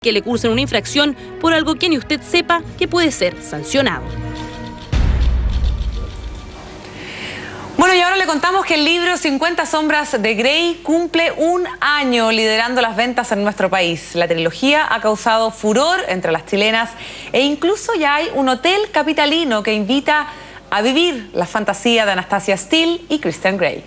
que le cursen una infracción por algo que ni usted sepa que puede ser sancionado. Bueno, y ahora le contamos que el libro 50 sombras de Grey cumple un año liderando las ventas en nuestro país. La trilogía ha causado furor entre las chilenas e incluso ya hay un hotel capitalino que invita a vivir la fantasía de Anastasia Steele y Christian Grey.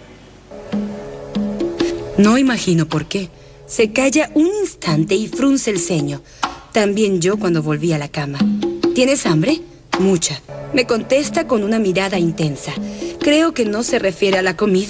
No imagino por qué. Se calla un instante y frunce el ceño. También yo cuando volví a la cama. ¿Tienes hambre? Mucha. Me contesta con una mirada intensa. Creo que no se refiere a la comida.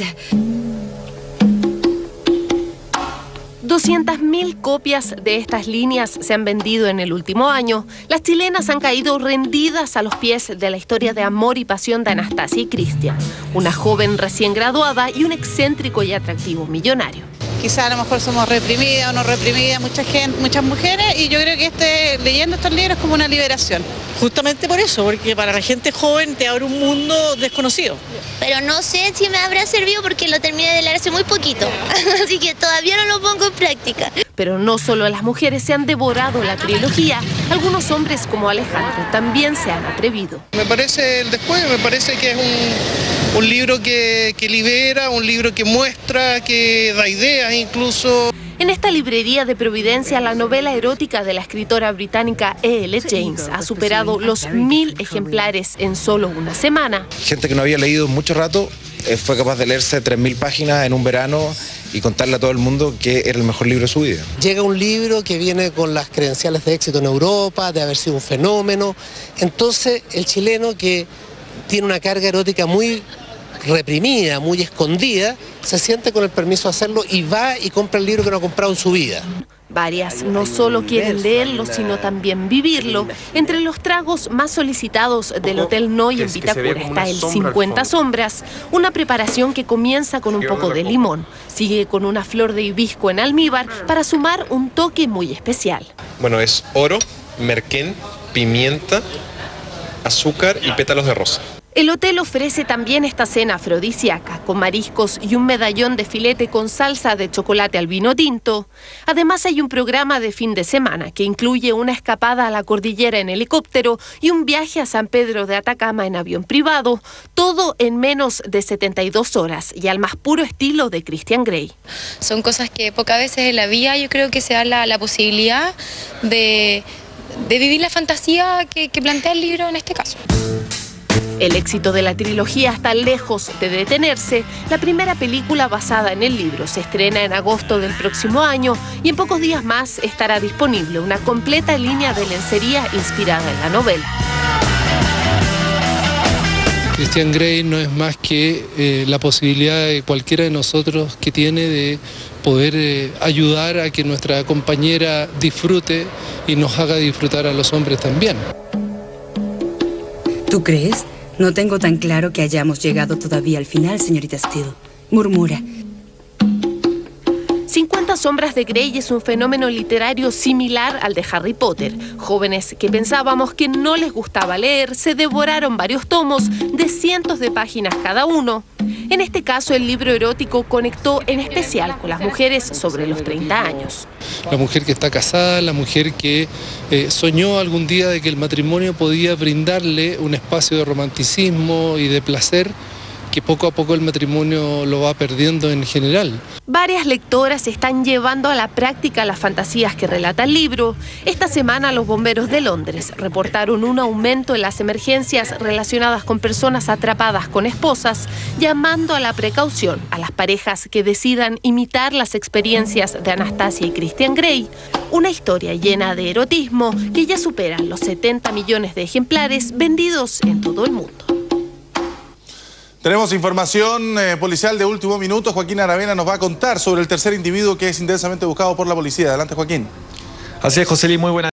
200.000 copias de estas líneas se han vendido en el último año. Las chilenas han caído rendidas a los pies de la historia de amor y pasión de Anastasia y Christian, una joven recién graduada y un excéntrico y atractivo millonario. Quizá a lo mejor somos reprimidas o no reprimidas muchas mujeres, y yo creo que leyendo estos libros es como una liberación. Justamente por eso, porque para la gente joven te abre un mundo desconocido. Pero no sé si me habrá servido porque lo terminé de leer hace muy poquito, así que todavía no lo pongo en práctica. Pero no solo las mujeres se han devorado la trilogía, algunos hombres como Alejandro también se han atrevido. Me parece el descuello, me parece que es un libro que libera, un libro que muestra, que da ideas incluso. En esta librería de Providencia, la novela erótica de la escritora británica E.L. James ha superado los 1000 ejemplares en solo una semana. Gente que no había leído en mucho rato fue capaz de leerse 3000 páginas en un verano y contarle a todo el mundo que era el mejor libro de su vida. Llega un libro que viene con las credenciales de éxito en Europa, de haber sido un fenómeno. Entonces, el chileno que tiene una carga erótica muy reprimida, muy escondida, se siente con el permiso de hacerlo y va y compra el libro que no ha comprado en su vida. Varias no solo quieren leerlo, sino también vivirlo. Entre los tragos más solicitados del Hotel Noy en Vitacura está el 50 sombras, una preparación que comienza con un poco de limón, sigue con una flor de hibisco en almíbar para sumar un toque muy especial. Bueno, es oro, merquén, pimienta, azúcar y pétalos de rosa. El hotel ofrece también esta cena afrodisíaca, con mariscos y un medallón de filete con salsa de chocolate al vino tinto. Además hay un programa de fin de semana que incluye una escapada a la cordillera en helicóptero y un viaje a San Pedro de Atacama en avión privado, todo en menos de 72 horas y al más puro estilo de Christian Grey. Son cosas que pocas veces en la vida yo creo que se da la posibilidad de vivir la fantasía que plantea el libro en este caso. El éxito de la trilogía está lejos de detenerse. La primera película basada en el libro se estrena en agosto del próximo año y en pocos días más estará disponible una completa línea de lencería inspirada en la novela. Christian Grey no es más que la posibilidad de cualquiera de nosotros que tiene de poder ayudar a que nuestra compañera disfrute y nos haga disfrutar a los hombres también. ¿Tú crees? No tengo tan claro que hayamos llegado todavía al final, señorita Steele. Murmura. 50 sombras de Grey es un fenómeno literario similar al de Harry Potter. Jóvenes que pensábamos que no les gustaba leer se devoraron varios tomos de cientos de páginas cada uno. En este caso, el libro erótico conectó en especial con las mujeres sobre los 30 años. La mujer que está casada, la mujer que soñó algún día de que el matrimonio podía brindarle un espacio de romanticismo y de placer que poco a poco el matrimonio lo va perdiendo en general. Varias lectoras están llevando a la práctica las fantasías que relata el libro. Esta semana los bomberos de Londres reportaron un aumento en las emergencias relacionadas con personas atrapadas con esposas, llamando a la precaución a las parejas que decidan imitar las experiencias de Anastasia y Christian Grey. Una historia llena de erotismo que ya supera los 70 millones de ejemplares vendidos en todo el mundo. Tenemos información policial de último minuto. Joaquín Aravena nos va a contar sobre el tercer individuo que es intensamente buscado por la policía. Adelante, Joaquín. Así es, José Luis, muy buenas.